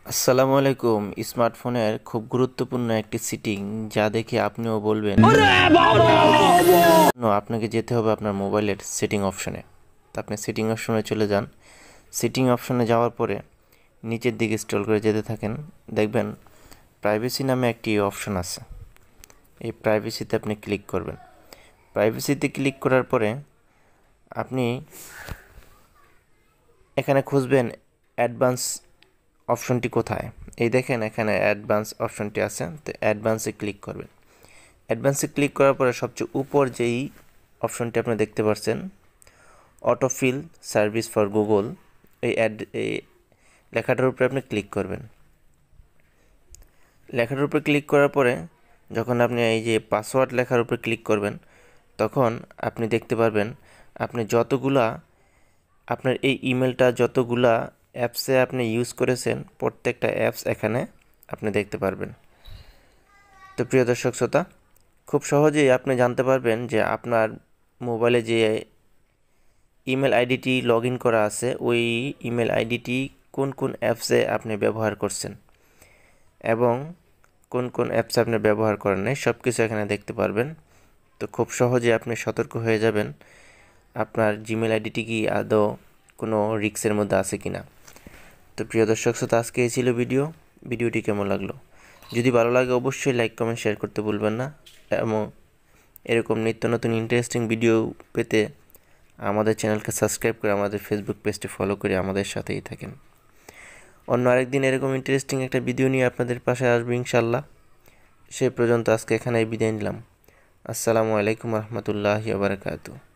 আসসালামু আলাইকুম। স্মার্টফোনের খুব গুরুত্বপূর্ণ একটি সেটিং যা দেখে আপনিও বলবেন আপনাকে যেতে হবে আপনার মোবাইলের সেটিং অপশনে। তো আপনি সেটিং অপশনে চলে যান। সেটিং অপশনে যাওয়ার পরে নিচের দিকে স্ক্রল করে যেতে থাকেন, দেখবেন প্রাইভেসি নামে একটি অপশন আছে। এই প্রাইভেসিতে আপনি ক্লিক করবেন। প্রাইভেসিতে ক্লিক করার পরে আপনি এখানে খুঁজবেন অ্যাডভান্স অপশনটি কোথায়। এই দেখেন এখানে অ্যাডভান্স অপশনটি আছে, তো অ্যাডভান্সে ক্লিক করবেন। অ্যাডভান্সে ক্লিক করার পরে সবচেয়ে উপর যেই অপশনটি আপনি দেখতে পাচ্ছেন অটোফিল সার্ভিস ফর গুগল, এই লেখাটার উপরে আপনি ক্লিক করবেন। লেখাটার উপরে ক্লিক করার পরে যখন আপনি এই যে পাসওয়ার্ড লেখার উপরে ক্লিক করবেন, তখন আপনি দেখতে পারবেন আপনি যতগুলা আপনার এই ইমেলটা যতগুলা অ্যাপসে আপনি ইউজ করেছেন প্রত্যেকটা অ্যাপস এখানে আপনি দেখতে পারবেন। তো প্রিয় দর্শক শ্রোতা, খুব সহজেই আপনি জানতে পারবেন যে আপনার মোবাইলে যে ইমেল আইডিটি লগ ইন করা আছে ওই ইমেল আইডিটি কোন কোন অ্যাপসে আপনি ব্যবহার করছেন এবং কোন কোন অ্যাপসে আপনি ব্যবহার করেন নাই, সব কিছু এখানে দেখতে পারবেন। তো খুব সহজে আপনি সতর্ক হয়ে যাবেন আপনার জিমেল আইডিটি কি আদৌ কোনো রিস্কের মধ্যে আছে কি না। তো প্রিয় দর্শক শ্রোতা, আজকে এই ছিল ভিডিওটি কেমন লাগলো? যদি ভালো লাগে অবশ্যই লাইক কমেন্ট শেয়ার করতে ভুলবেন না এবং এরকম নিত্য নতুন ইন্টারেস্টিং ভিডিও পেতে আমাদের চ্যানেলকে সাবস্ক্রাইব করে আমাদের ফেসবুক পেজটি ফলো করে আমাদের সাথেই থাকেন। অন্য আরেকদিন এরকম ইন্টারেস্টিং একটা ভিডিও নিয়ে আপনাদের পাশে আসবে ইনশাল্লাহ। সে পর্যন্ত আজকে এখানেই বিদায় নিলাম। আসসালামু আলাইকুম রহমতুল্লাহি ওয়া বারাকাতুহু।